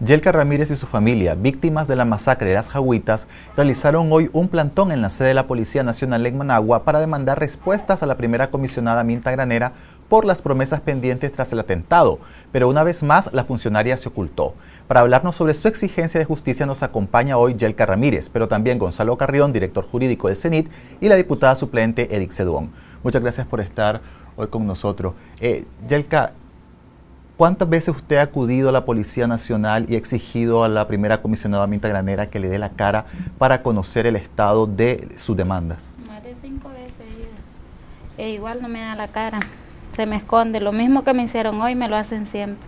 Yelka Ramírez y su familia, víctimas de la masacre de las Jaguitas, realizaron hoy un plantón en la sede de la Policía Nacional en Managua para demandar respuestas a la primera comisionada Minta Granera por las promesas pendientes tras el atentado, pero una vez más la funcionaria se ocultó. Para hablarnos sobre su exigencia de justicia nos acompaña hoy Yelka Ramírez, pero también Gonzalo Carrión, director jurídico del CENIT, y la diputada suplente Edith Ceduón. Muchas gracias por estar hoy con nosotros. Yelka, ¿cuántas veces usted ha acudido a la Policía Nacional y ha exigido a la primera comisionada Minta Granera que le dé la cara para conocer el estado de sus demandas? Más de 5 veces he ido. Igual no me da la cara, se me esconde. Lo mismo que me hicieron hoy me lo hacen siempre.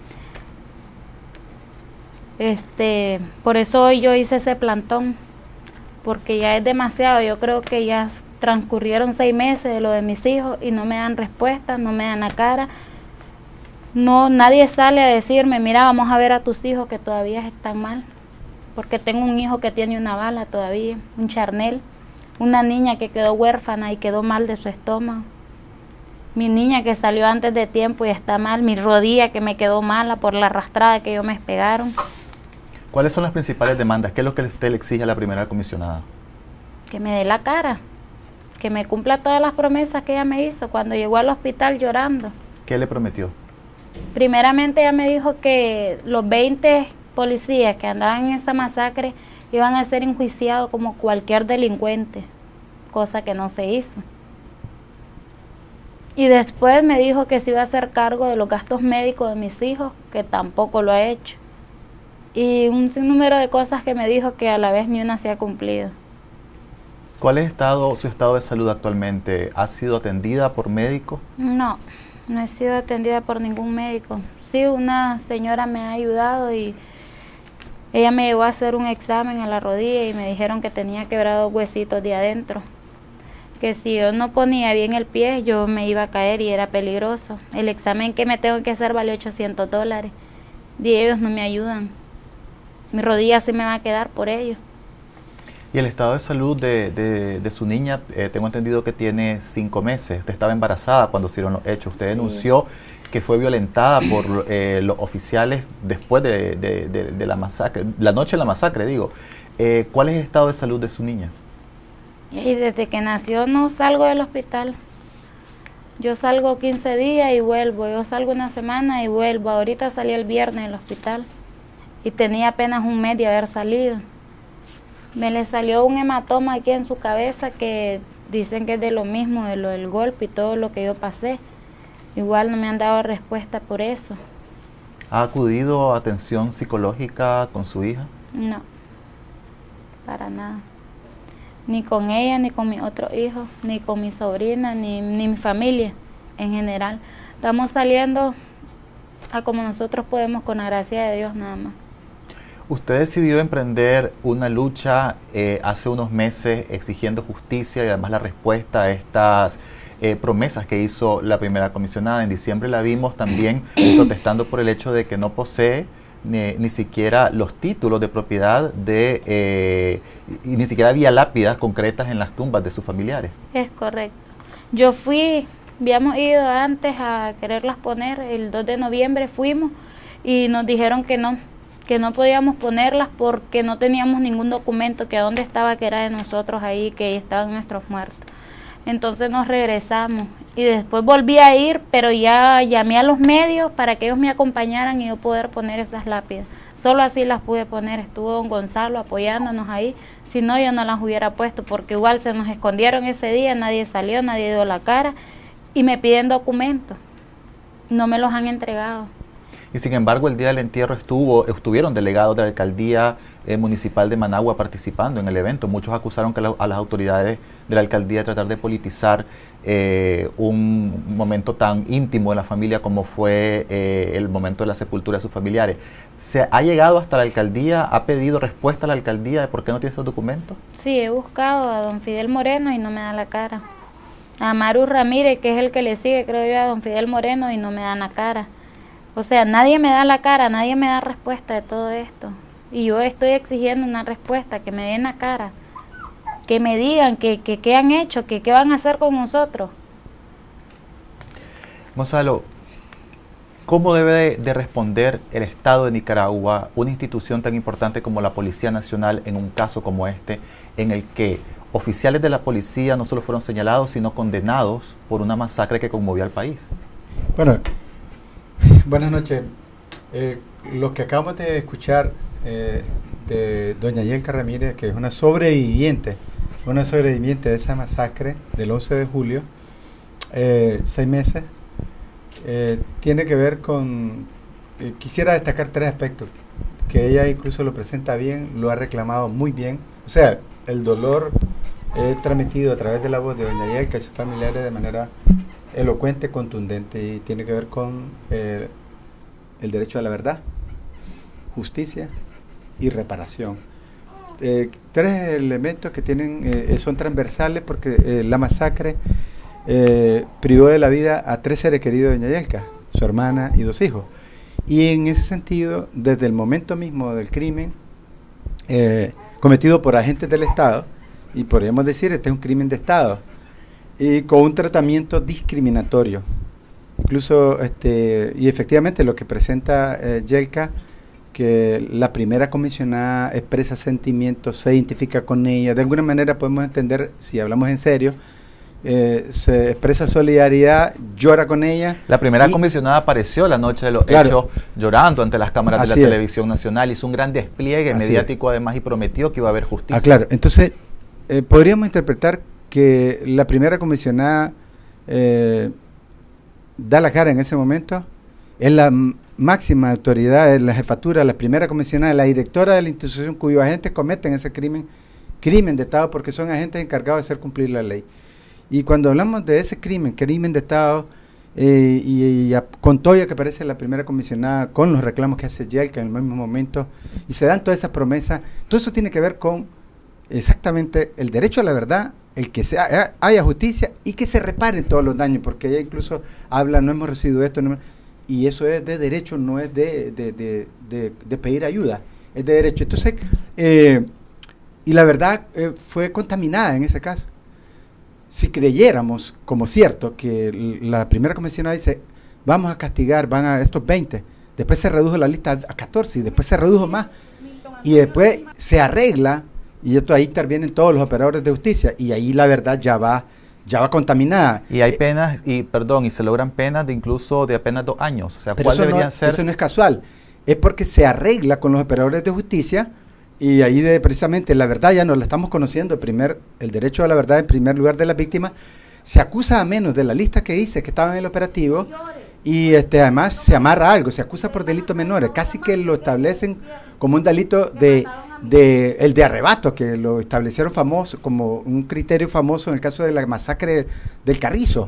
Por eso hoy yo hice ese plantón, porque ya es demasiado. Yo creo que ya transcurrieron 6 meses de lo de mis hijos y no me dan respuesta, no me dan la cara. No, nadie sale a decirme, mira, vamos a ver a tus hijos que todavía están mal, porque tengo un hijo que tiene una bala todavía, un charnel, una niña que quedó huérfana y quedó mal de su estómago, mi niña que salió antes de tiempo y está mal, mi rodilla que me quedó mala por la arrastrada que ellos me pegaron. ¿Cuáles son las principales demandas? ¿Qué es lo que usted le exige a la primera comisionada? Que me dé la cara, que me cumpla todas las promesas que ella me hizo cuando llegó al hospital llorando. ¿Qué le prometió? Primeramente ella me dijo que los 20 policías que andaban en esa masacre iban a ser enjuiciados como cualquier delincuente, cosa que no se hizo. Y después me dijo que se iba a hacer cargo de los gastos médicos de mis hijos, que tampoco lo ha hecho. Y un sinnúmero de cosas que me dijo que a la vez ni una se ha cumplido. ¿Cuál es su estado de salud actualmente? ¿Ha sido atendida por médico? No. No he sido atendida por ningún médico. Sí, una señora me ha ayudado y ella me llevó a hacer un examen a la rodilla y me dijeron que tenía quebrados huesitos de adentro. Que si yo no ponía bien el pie, yo me iba a caer y era peligroso. El examen que me tengo que hacer vale $800 y ellos no me ayudan. Mi rodilla sí me va a quedar por ello. ¿Y el estado de salud de su niña? Tengo entendido que tiene 5 meses. Usted estaba embarazada cuando se dieron los hechos. Usted denunció que fue violentada por los oficiales después de la masacre, la noche de la masacre, digo. ¿Cuál es el estado de salud de su niña? Y desde que nació no salgo del hospital. Yo salgo 15 días y vuelvo. Yo salgo una semana y vuelvo. Ahorita salí el viernes del hospital y tenía apenas un mes de haber salido. Me le salió un hematoma aquí en su cabeza que dicen que es de lo mismo, de lo del golpe y todo lo que yo pasé. Igual no me han dado respuesta por eso. ¿Ha acudido a atención psicológica con su hija? No, para nada. Ni con ella, ni con mi otro hijo, ni con mi sobrina, ni mi familia en general. Estamos saliendo a como nosotros podemos con la gracia de Dios nada más. Usted decidió emprender una lucha hace unos meses exigiendo justicia y además la respuesta a estas promesas que hizo la primera comisionada. En diciembre la vimos también protestando por el hecho de que no posee ni siquiera los títulos de propiedad y ni siquiera había lápidas concretas en las tumbas de sus familiares. Es correcto. Habíamos ido antes a quererlas poner, el 2 de noviembre fuimos y nos dijeron que no podíamos ponerlas porque no teníamos ningún documento, que dónde estaba, que era de nosotros ahí, que estaban nuestros muertos. Entonces nos regresamos y después volví a ir, pero ya llamé a los medios para que ellos me acompañaran y yo poder poner esas lápidas. Solo así las pude poner, estuvo don Gonzalo apoyándonos ahí, si no yo no las hubiera puesto porque igual se nos escondieron ese día, nadie salió, nadie dio la cara y me piden documentos, no me los han entregado. Y sin embargo, el día del entierro estuvieron delegados de la alcaldía municipal de Managua participando en el evento. Muchos acusaron a las autoridades de la alcaldía de tratar de politizar un momento tan íntimo de la familia como fue el momento de la sepultura de sus familiares. ¿Se ha llegado hasta la alcaldía? ¿Ha pedido respuesta a la alcaldía de por qué no tiene estos documentos? Sí, he buscado a don Fidel Moreno y no me da la cara. A Maru Ramírez, que es el que le sigue, creo yo, a don Fidel Moreno y no me dan la cara. O sea, nadie me da la cara, nadie me da respuesta de todo esto. Y yo estoy exigiendo una respuesta, que me den la cara. Que me digan qué han hecho, qué van a hacer con nosotros. Gonzalo, ¿Cómo debe de responder el Estado de Nicaragua, una institución tan importante como la Policía Nacional, en un caso como este, en el que oficiales de la policía no solo fueron señalados, sino condenados por una masacre que conmovió al país? Bueno, buenas noches. Lo que acabamos de escuchar de doña Yelka Ramírez, que es una sobreviviente de esa masacre del 11 de julio, 6 meses, tiene que ver con... quisiera destacar 3 aspectos, que ella incluso lo presenta bien, lo ha reclamado muy bien. O sea, el dolor transmitido a través de la voz de doña Yelka y sus familiares de manera elocuente, contundente, y tiene que ver con el derecho a la verdad, justicia y reparación. 3 elementos que tienen son transversales, porque la masacre privó de la vida a 3 seres queridos de doña Yelka, su hermana y 2 hijos. Y en ese sentido, desde el momento mismo del crimen cometido por agentes del Estado, y podríamos decir, este es un crimen de Estado, y con un tratamiento discriminatorio. Incluso, y efectivamente lo que presenta Yelka, que la primera comisionada expresa sentimientos, se identifica con ella, de alguna manera podemos entender, si hablamos en serio, se expresa solidaridad, llora con ella. La primera comisionada apareció la noche de los hechos llorando ante las cámaras de la televisión nacional, hizo un gran despliegue mediático además y prometió que iba a haber justicia. Claro, entonces podríamos interpretar que la primera comisionada da la cara en ese momento, es la máxima autoridad, es la jefatura, la primera comisionada, la directora de la institución cuyos agentes cometen ese crimen de Estado, porque son agentes encargados de hacer cumplir la ley. Y cuando hablamos de ese crimen de Estado, con Toya, que aparece la primera comisionada, con los reclamos que hace Yelka en el mismo momento, y se dan todas esas promesas, todo eso tiene que ver con exactamente el derecho a la verdad, el que haya justicia y que se reparen todos los daños, porque ella incluso habla, no hemos recibido esto, y eso es de derecho, no es de pedir ayuda, es de derecho. Entonces, y la verdad fue contaminada en ese caso. Si creyéramos como cierto que la primera comisionada dice, vamos a castigar, van a estos 20, después se redujo la lista a 14 y después se redujo más, y después se arregla, y esto ahí intervienen todos los operadores de justicia, y ahí la verdad ya va contaminada. Y hay penas, y se logran penas de incluso de apenas 2 años. O sea, ¿cuál debería ser? Eso no es casual, es porque se arregla con los operadores de justicia, y ahí precisamente la verdad ya no la estamos conociendo, el derecho a la verdad en primer lugar de las víctimas, se acusa a menos de la lista que dice que estaba en el operativo, y además se amarra algo, se acusa por delitos menores, casi que lo establecen como un delito el de arrebato, que lo establecieron famoso, como un criterio famoso en el caso de la masacre del Carrizo,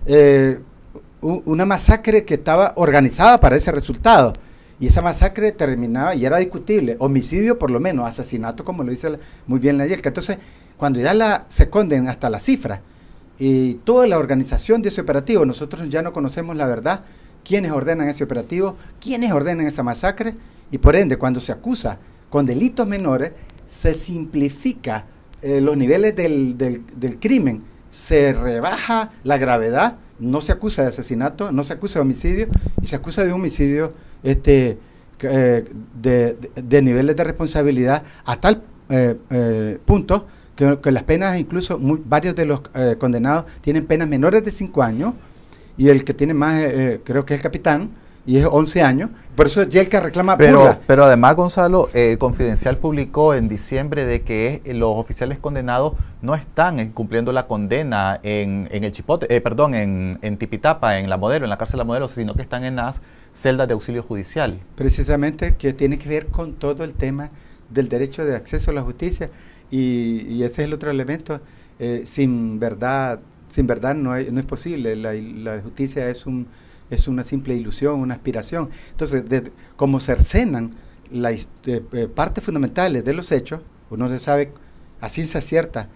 una masacre que estaba organizada para ese resultado, y esa masacre terminaba y era discutible, homicidio por lo menos, asesinato como lo dice muy bien la Yelka. Entonces, cuando ya se esconden hasta la cifra y toda la organización de ese operativo, nosotros ya no conocemos la verdad, quiénes ordenan ese operativo, quiénes ordenan esa masacre, y por ende, cuando se acusa con delitos menores, se simplifica los niveles del crimen, se rebaja la gravedad, no se acusa de asesinato, no se acusa de homicidio, y se acusa de homicidio de niveles de responsabilidad a tal punto que las penas, incluso varios de los condenados tienen penas menores de 5 años, y el que tiene más creo que es el capitán, y es 11 años, por eso Yelka reclama burla. Pero además, Gonzalo, Confidencial publicó en diciembre de que los oficiales condenados no están cumpliendo la condena en el Chipote, en Tipitapa, en La Modelo, en la cárcel La Modelo, sino que están en las celdas de auxilio judicial. Precisamente, que tiene que ver con todo el tema del derecho de acceso a la justicia, y ese es el otro elemento. Sin verdad no es posible. La justicia es una simple ilusión, una aspiración. Entonces, como cercenan las partes fundamentales de los hechos, uno se sabe a ciencia cierta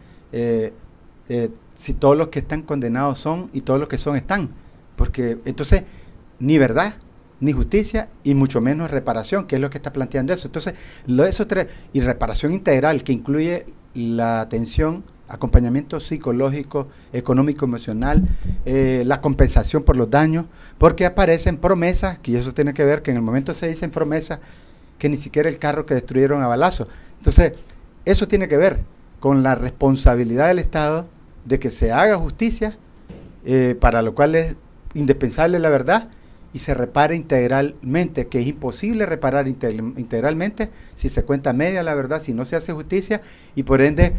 si todos los que están condenados son y todos los que son están, porque entonces ni verdad, ni justicia, y mucho menos reparación, que es lo que está planteando eso. Entonces, y reparación integral, que incluye la atención acompañamiento psicológico, económico, emocional, la compensación por los daños, porque aparecen promesas, que eso tiene que ver que en el momento se dicen promesas, que ni siquiera el carro que destruyeron a balazo. Entonces, eso tiene que ver con la responsabilidad del Estado de que se haga justicia, para lo cual es indispensable la verdad, y se repare integralmente, que es imposible reparar integralmente si se cuenta media la verdad, si no se hace justicia, y por ende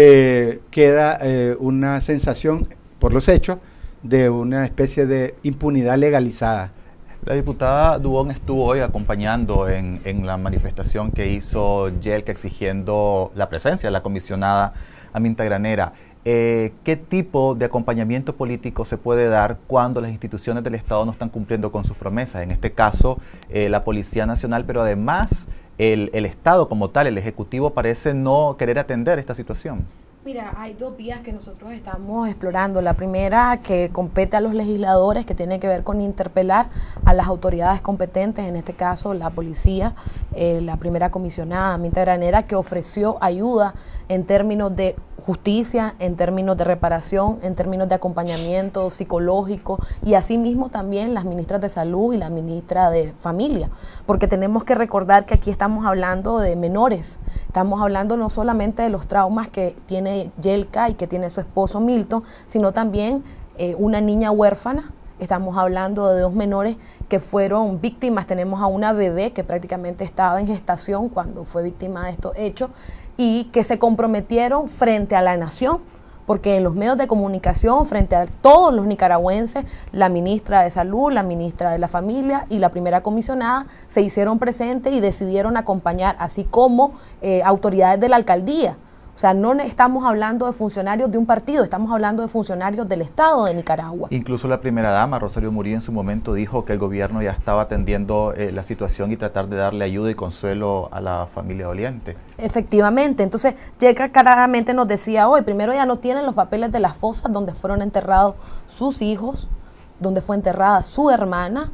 queda una sensación, por los hechos, de una especie de impunidad legalizada. La diputada Dubón estuvo hoy acompañando en la manifestación que hizo Yelka exigiendo la presencia de la comisionada Aminta Granera. ¿Qué tipo de acompañamiento político se puede dar cuando las instituciones del Estado no están cumpliendo con sus promesas? En este caso, la Policía Nacional, pero además el Estado como tal, el Ejecutivo, parece no querer atender esta situación. Mira, hay dos vías que nosotros estamos explorando. La primera, que compete a los legisladores, que tiene que ver con interpelar a las autoridades competentes, en este caso la policía, la primera comisionada Aminta Granera, que ofreció ayuda en términos de justicia, en términos de reparación, en términos de acompañamiento psicológico, y asimismo también las ministras de Salud y la ministra de Familia, porque tenemos que recordar que aquí estamos hablando de menores, estamos hablando no solamente de los traumas que tiene Yelka y que tiene su esposo Milton, sino también una niña huérfana. Estamos hablando de dos menores que fueron víctimas. Tenemos a una bebé que prácticamente estaba en gestación cuando fue víctima de estos hechos, y que se comprometieron frente a la nación, porque en los medios de comunicación, frente a todos los nicaragüenses, la ministra de Salud, la ministra de la Familia y la primera comisionada se hicieron presentes y decidieron acompañar, así como autoridades de la alcaldía. O sea, no estamos hablando de funcionarios de un partido, estamos hablando de funcionarios del Estado de Nicaragua. Incluso la primera dama, Rosario Murillo, en su momento dijo que el gobierno ya estaba atendiendo la situación y tratar de darle ayuda y consuelo a la familia doliente. Efectivamente, entonces Yelka claramente nos decía hoy, primero ya no tienen los papeles de las fosas donde fueron enterrados sus hijos, donde fue enterrada su hermana.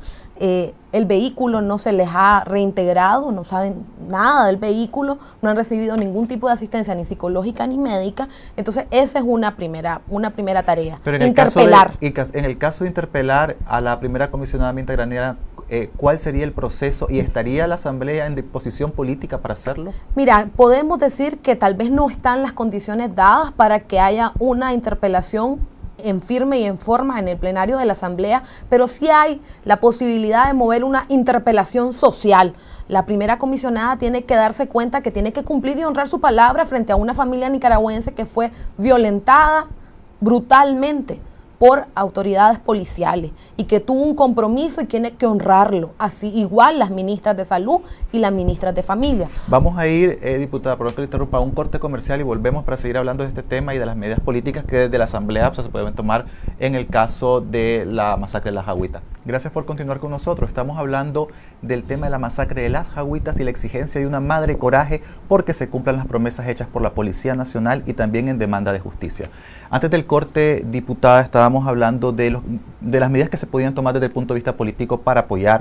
El vehículo no se les ha reintegrado, no saben nada del vehículo, no han recibido ningún tipo de asistencia ni psicológica ni médica. Entonces esa es una primera tarea. Pero en interpelar. En el caso de interpelar a la primera comisionada Aminta Granera, ¿cuál sería el proceso y estaría la Asamblea en disposición política para hacerlo? Mira, podemos decir que tal vez no están las condiciones dadas para que haya una interpelación en firme y en forma en el plenario de la Asamblea, pero sí hay la posibilidad de mover una interpelación social. La primera comisionada tiene que darse cuenta que tiene que cumplir y honrar su palabra frente a una familia nicaragüense que fue violentada brutalmente por autoridades policiales y que tuvo un compromiso y tiene que honrarlo. Así igual las ministras de Salud y las ministras de Familia. Vamos a ir, diputada, perdón que le interrumpa, a un corte comercial y volvemos para seguir hablando de este tema y de las medidas políticas que desde la Asamblea se pueden tomar en el caso de la masacre de las Jagüitas. Gracias por continuar con nosotros. Estamos hablando del tema de la masacre de las Jagüitas y la exigencia de una madre coraje porque se cumplan las promesas hechas por la Policía Nacional y también en demanda de justicia. Antes del corte, diputada, estábamos hablando de las medidas que se podían tomar desde el punto de vista político para apoyar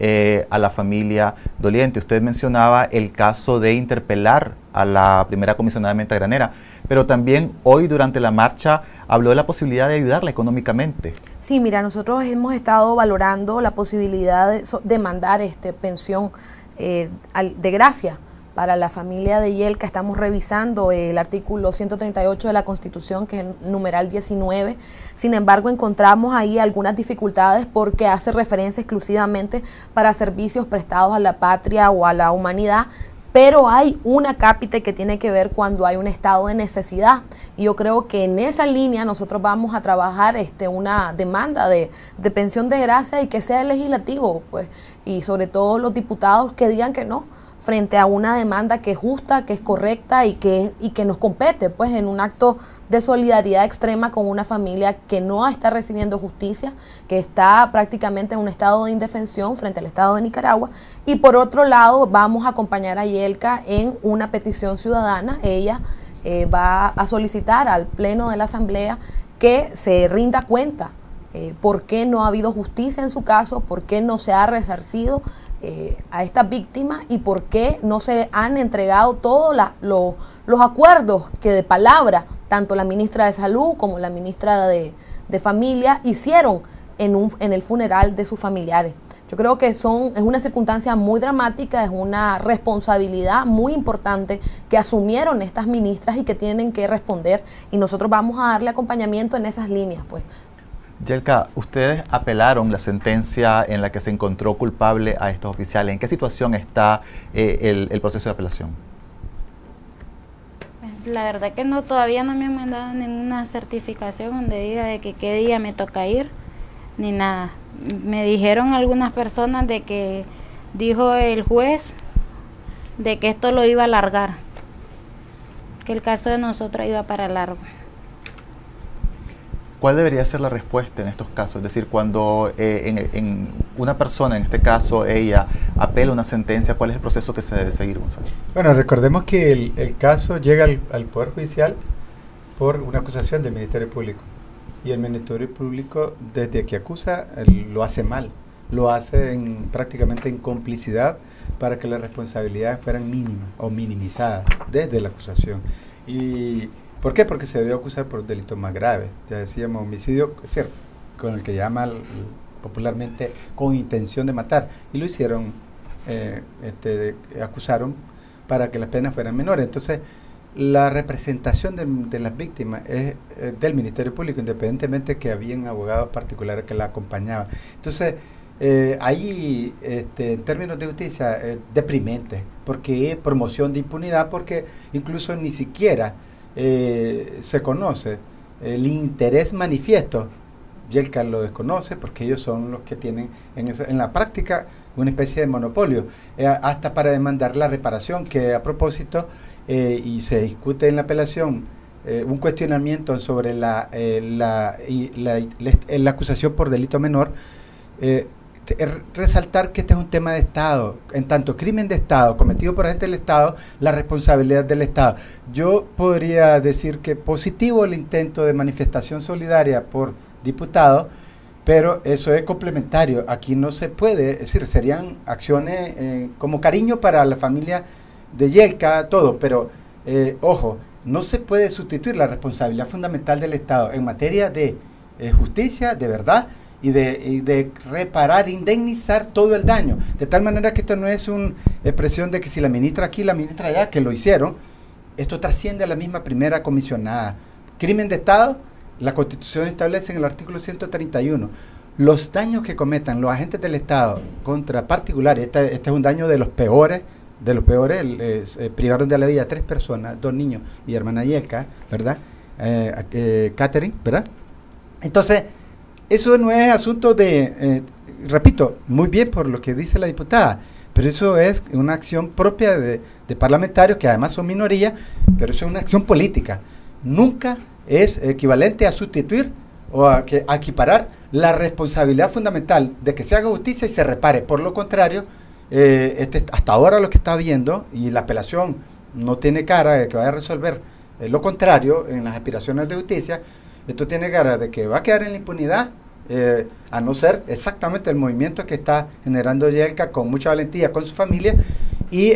a la familia doliente. Usted mencionaba el caso de interpelar a la primera comisionada Aminta Granera, pero también hoy durante la marcha habló de la posibilidad de ayudarla económicamente. Sí, mira, nosotros hemos estado valorando la posibilidad de mandar pensión de gracia para la familia de Yelka. Estamos revisando el artículo 138 de la Constitución, que es el numeral 19. Sin embargo, encontramos ahí algunas dificultades porque hace referencia exclusivamente para servicios prestados a la patria o a la humanidad, pero hay una cápita que tiene que ver cuando hay un estado de necesidad. Y yo creo que en esa línea nosotros vamos a trabajar una demanda de pensión de gracia y que sea el legislativo, pues, y sobre todo los diputados que digan que no, frente a una demanda que es justa, que es correcta y que nos compete, pues, en un acto de solidaridad extrema con una familia que no está recibiendo justicia, que está prácticamente en un estado de indefensión frente al Estado de Nicaragua. Y por otro lado, vamos a acompañar a Yelka en una petición ciudadana. Ella va a solicitar al Pleno de la Asamblea que se rinda cuenta por qué no ha habido justicia en su caso, por qué no se ha resarcido a estas víctimas y por qué no se han entregado todos los acuerdos que de palabra tanto la ministra de Salud como la ministra de Familia hicieron en el funeral de sus familiares. Yo creo que es una circunstancia muy dramática, es una responsabilidad muy importante que asumieron estas ministras y que tienen que responder, y nosotros vamos a darle acompañamiento en esas líneas, pues. Yelka, ustedes apelaron la sentencia en la que se encontró culpable a estos oficiales. ¿En qué situación está el proceso de apelación? La verdad que no, todavía no me han mandado ninguna certificación donde diga de que qué día me toca ir, ni nada. Me dijeron algunas personas de que dijo el juez de que esto lo iba a alargar, que el caso de nosotros iba para largo. ¿Cuál debería ser la respuesta en estos casos? Es decir, cuando en una persona, en este caso ella, apela una sentencia, ¿cuál es el proceso que se debe seguir, Gonzalo? Bueno, recordemos que el caso llega al Poder Judicial por una acusación del Ministerio Público. Y el Ministerio Público, desde que acusa, lo hace mal. Lo hace prácticamente en complicidad para que las responsabilidades fueran mínimas o minimizadas desde la acusación. Y ¿por qué? Porque se debió acusar por delitos más graves. Ya decíamos, homicidio, es cierto, con el que llama popularmente con intención de matar. Y lo hicieron, acusaron para que las penas fueran menores. Entonces, la representación de las víctimas es del Ministerio Público, independientemente que habían abogados particulares que la acompañaban. Entonces, ahí, en términos de justicia, es deprimente, porque es promoción de impunidad, porque incluso ni siquiera se conoce el interés manifiesto. Yelka lo desconoce porque ellos son los que tienen en la práctica una especie de monopolio, hasta para demandar la reparación, que a propósito, y se discute en la apelación, un cuestionamiento sobre la acusación por delito menor, resaltar que este es un tema de Estado, en tanto crimen de Estado cometido por agentes del Estado, la responsabilidad del Estado. Yo podría decir que positivo el intento de manifestación solidaria por diputado, pero eso es complementario. Aquí no se puede, es decir, serían acciones como cariño para la familia de Yelka, todo, pero ojo, no se puede sustituir la responsabilidad fundamental del Estado en materia de justicia, de verdad, y de reparar, indemnizar todo el daño, de tal manera que esto no es una expresión de que si la ministra aquí, la ministra allá, que lo hicieron, esto trasciende a la misma primera comisionada. Crimen de Estado, la Constitución establece en el artículo 131, los daños que cometan los agentes del Estado contra particulares, este es un daño de los peores, privaron de la vida a 3 personas, 2 niños y hermana Yelka, ¿verdad? Catherine, ¿verdad? Entonces, eso no es asunto de, repito, muy bien por lo que dice la diputada, pero eso es una acción propia de parlamentarios que además son minoría, pero eso es una acción política. Nunca es equivalente a sustituir o a equiparar la responsabilidad fundamental de que se haga justicia y se repare. Por lo contrario, hasta ahora lo que está viendo, y la apelación no tiene cara de que vaya a resolver lo contrario en las aspiraciones de justicia, esto tiene cara de que va a quedar en la impunidad, a no ser exactamente el movimiento que está generando Yelka con mucha valentía con su familia, y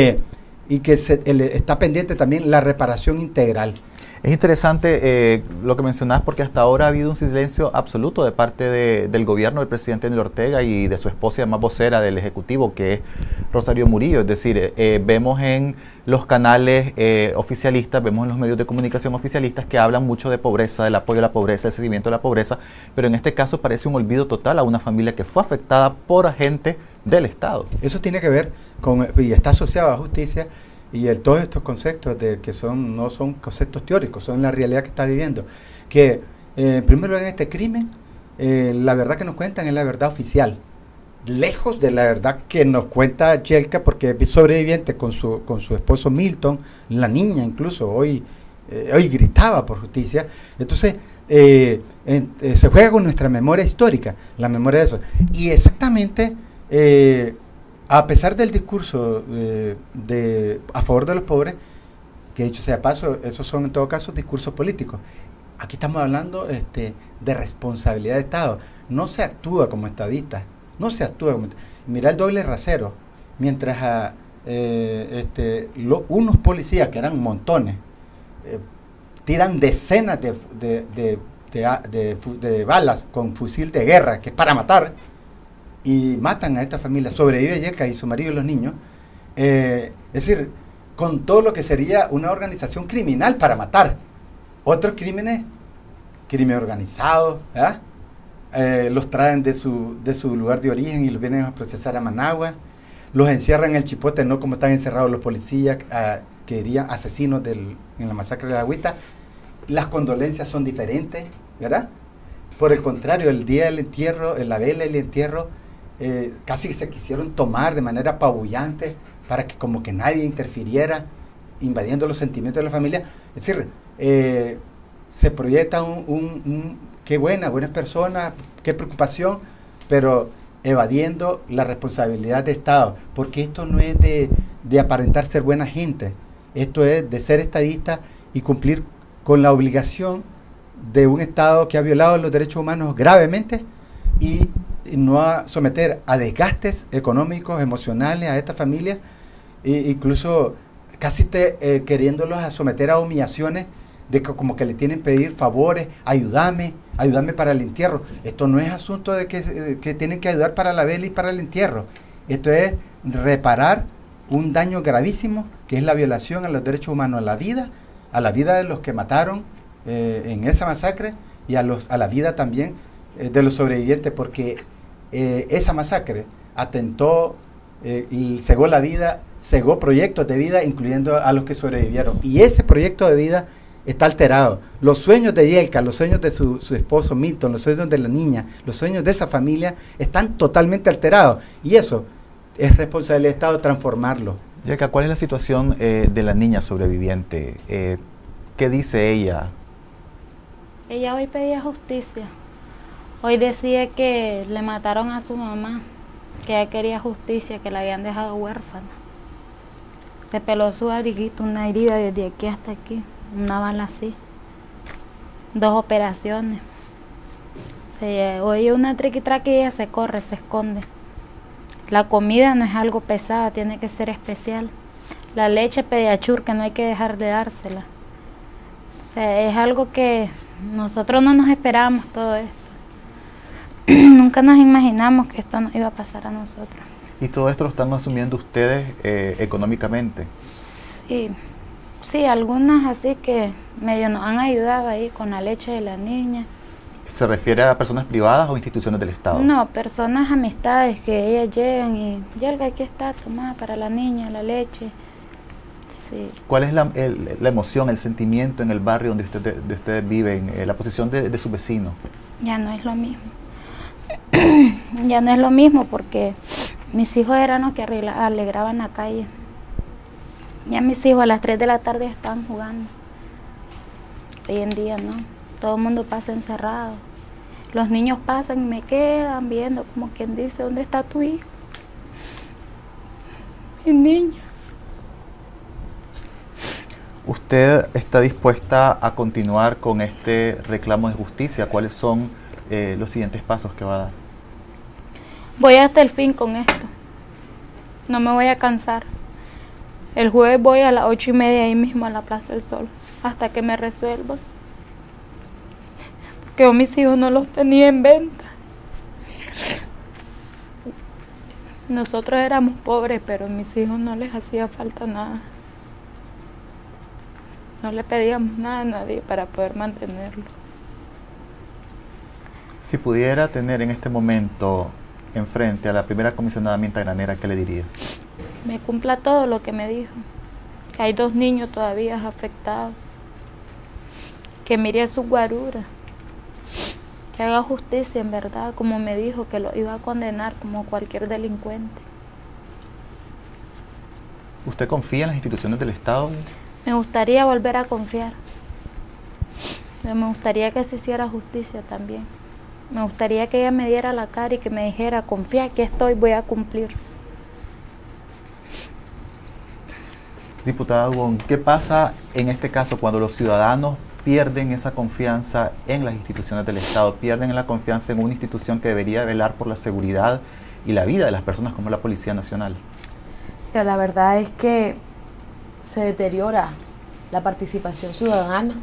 que está pendiente también la reparación integral. Es interesante lo que mencionás, porque hasta ahora ha habido un silencio absoluto de parte del gobierno del presidente Daniel Ortega y de su esposa y además vocera del Ejecutivo, que es Rosario Murillo. Es decir, vemos en los canales oficialistas, vemos en los medios de comunicación oficialistas que hablan mucho de pobreza, del apoyo a la pobreza, del seguimiento de la pobreza, pero en este caso parece un olvido total a una familia que fue afectada por agentes del Estado. Eso tiene que ver con, y está asociado a justicia, y todos estos conceptos no son conceptos teóricos, son la realidad que está viviendo. Que, en primer lugar, en este crimen, la verdad que nos cuentan es la verdad oficial, lejos de la verdad que nos cuenta Yelka, porque es sobreviviente con su esposo Milton, la niña incluso, hoy gritaba por justicia. Entonces, se juega con nuestra memoria histórica, la memoria de eso. Y exactamente, a pesar del discurso a favor de los pobres, que dicho sea paso, esos son en todo caso discursos políticos. Aquí estamos hablando de responsabilidad de Estado. No se actúa como estadista, no se actúa como... Mira el doble rasero, mientras unos policías, que eran montones, tiran decenas de balas con fusil de guerra, que es para matar, y matan a esta familia. Sobrevive Yelka y su marido y los niños. Es decir, con todo lo que sería una organización criminal para matar. Otros crímenes, crimen organizado, ¿verdad? Los traen de su lugar de origen y los vienen a procesar a Managua. Los encierran en el Chipote, no como están encerrados los policías, que dirían asesinos en la masacre de la Agüita. Las condolencias son diferentes, ¿verdad? Por el contrario, el día del entierro, la vela del entierro, casi se quisieron tomar de manera apabullante para que como que nadie interfiriera, invadiendo los sentimientos de la familia. Es decir, se proyecta qué buenas personas, qué preocupación, pero evadiendo la responsabilidad de Estado, porque esto no es de aparentar ser buena gente, esto es de ser estadista y cumplir con la obligación de un Estado que ha violado los derechos humanos gravemente y no a someter a desgastes económicos, emocionales a esta familia, incluso casi queriéndolos a someter a humillaciones de que como que le tienen que pedir favores, ayúdame para el entierro. Esto no es asunto de que tienen que ayudar para la vela y para el entierro. Esto es reparar un daño gravísimo, que es la violación a los derechos humanos, a la vida de los que mataron en esa masacre y a la vida también de los sobrevivientes, porque esa masacre atentó y cegó la vida, cegó proyectos de vida, incluyendo a los que sobrevivieron. Y ese proyecto de vida está alterado. Los sueños de Yelka, los sueños de su esposo Milton, los sueños de la niña, los sueños de esa familia están totalmente alterados. Y eso es responsabilidad del Estado transformarlo. Yelka, ¿cuál es la situación de la niña sobreviviente? ¿Qué dice ella? Ella hoy pedía justicia. Hoy decía que le mataron a su mamá, que ella quería justicia, que la habían dejado huérfana. Se peló su abriguito, una herida desde aquí hasta aquí, una bala así, 2 operaciones. Se oye una triquitraque y ella se corre, se esconde. La comida no es algo pesada, tiene que ser especial. La leche Pediachur, que no hay que dejar de dársela. O sea, es algo que nosotros no nos esperábamos todo esto. Nunca nos imaginamos que esto nos iba a pasar a nosotros. ¿Y todo esto lo están asumiendo ustedes económicamente? Sí, algunas así que medio nos han ayudado ahí con la leche de la niña. ¿Se refiere a personas privadas o instituciones del Estado? No, personas, amistades que ellas llegan y Yelka, aquí está, toma para la niña, la leche. Sí. ¿Cuál es la emoción, el sentimiento en el barrio donde ustedes viven, la posición de sus vecinos? Ya no es lo mismo. Ya no es lo mismo porque mis hijos eran los que alegraban la calle. Ya mis hijos a las 3 de la tarde están jugando. Hoy en día no, todo el mundo pasa encerrado. Los niños pasan y me quedan viendo como quien dice, ¿dónde está tu hijo? Mi niña. ¿Usted está dispuesta a continuar con este reclamo de justicia? ¿Cuáles son los siguientes pasos que va a dar? Voy hasta el fin con esto. No me voy a cansar. El jueves voy a las 8:30 ahí mismo a la Plaza del Sol, hasta que me resuelvan. Porque yo mis hijos no los tenía en venta. Nosotros éramos pobres, pero a mis hijos no les hacía falta nada. No le pedíamos nada a nadie para poder mantenerlo. Si pudiera tener en este momento enfrente a la primera comisionada Minta Granera, ¿qué le diría? Me cumpla todo lo que me dijo. Que hay 2 niños todavía afectados. Que mire a sus guaruras. Que haga justicia en verdad, como me dijo, que lo iba a condenar como cualquier delincuente. ¿Usted confía en las instituciones del Estado? Me gustaría volver a confiar. Me gustaría que se hiciera justicia también. Me gustaría que ella me diera la cara y que me dijera, confía, aquí estoy, voy a cumplir. Diputada Dugón, ¿qué pasa en este caso cuando los ciudadanos pierden esa confianza en las instituciones del Estado, pierden la confianza en una institución que debería velar por la seguridad y la vida de las personas como la Policía Nacional? Pero la verdad es que se deteriora la participación ciudadana,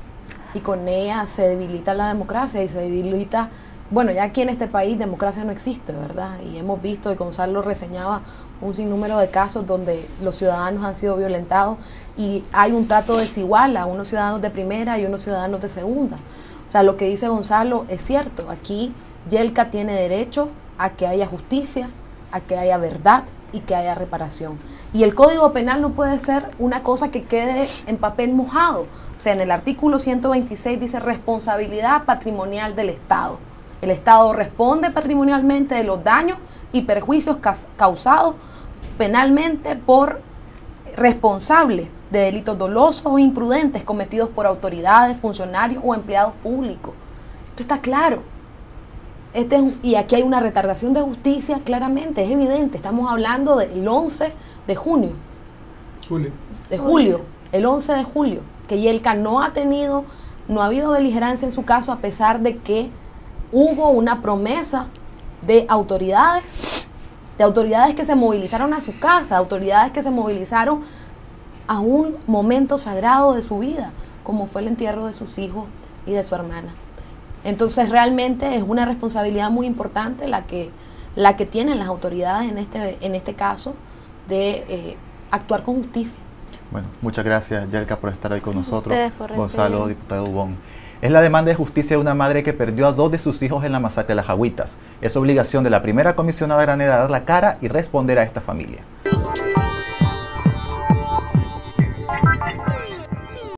y con ella se debilita la democracia y se debilita, bueno, ya aquí en este país democracia no existe, ¿verdad? Y hemos visto, y Gonzalo reseñaba un sinnúmero de casos donde los ciudadanos han sido violentados y hay un trato desigual a unos ciudadanos de primera y unos ciudadanos de segunda. O sea, lo que dice Gonzalo es cierto, aquí Yelka tiene derecho a que haya justicia, a que haya verdad y que haya reparación. Y el Código Penal no puede ser una cosa que quede en papel mojado. O sea, en el artículo 126 dice responsabilidad patrimonial del Estado. El Estado responde patrimonialmente de los daños y perjuicios causados penalmente por responsables de delitos dolosos o imprudentes cometidos por autoridades, funcionarios o empleados públicos. Esto está claro. Y aquí hay una retardación de justicia, claramente, es evidente. Estamos hablando del 11 de junio. Julio. El 11 de julio. Que Yelka no ha habido beligerancia en su caso, a pesar de que hubo una promesa de autoridades que se movilizaron a su casa, autoridades que se movilizaron a un momento sagrado de su vida, como fue el entierro de sus hijos y de su hermana. Entonces realmente es una responsabilidad muy importante la que tienen las autoridades en este caso de actuar con justicia. Bueno, muchas gracias, Yelka, por estar hoy con nosotros. Gonzalo, diputado Dubón. Es la demanda de justicia de una madre que perdió a 2 de sus hijos en la masacre de Las Jagüitas. Es obligación de la primera comisionada granera dar la cara y responder a esta familia.